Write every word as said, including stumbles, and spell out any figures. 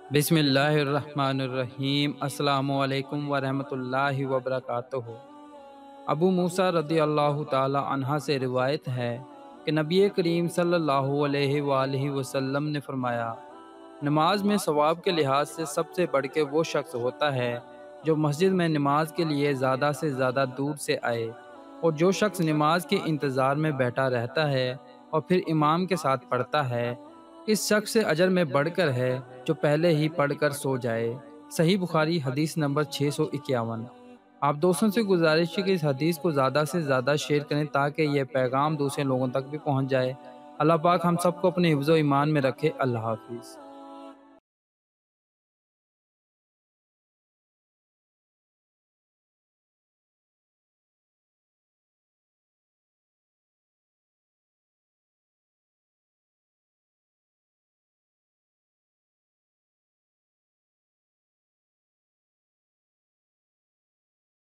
بسم اللہ الرحمن الرحیم۔ السلام علیکم ورحمۃ اللہ وبرکاتہ۔ ابو موسیٰ رضی اللہ تعالی عنہ سے روایت ہے کہ نبی کریم صلی اللہ علیہ وآلہ وسلم نے فرمایا، نماز میں ثواب کے لحاظ سے سب سے بڑھ کے وہ شخص ہوتا ہے جو مسجد میں نماز کے لیے زیادہ سے زیادہ دور سے آئے، اور جو شخص نماز کے انتظار میں بیٹھا رہتا ہے اور پھر امام کے ساتھ پڑھتا ہے، اس شخص سے اجر میں بڑھ کر ہے جو پہلے ہی پڑھ کر سو جائے۔ صحیح بخاری حدیث نمبر چھ سو اکیاون۔ آپ دوستوں سے گزارش ہے کہ اس حدیث کو زیادہ سے زیادہ شیئر کریں تاکہ یہ پیغام دوسرے لوگوں تک بھی پہنچ جائے۔ اللہ پاک ہم سب کو اپنے حفظ و ایمان میں رکھے۔ اللہ حافظ۔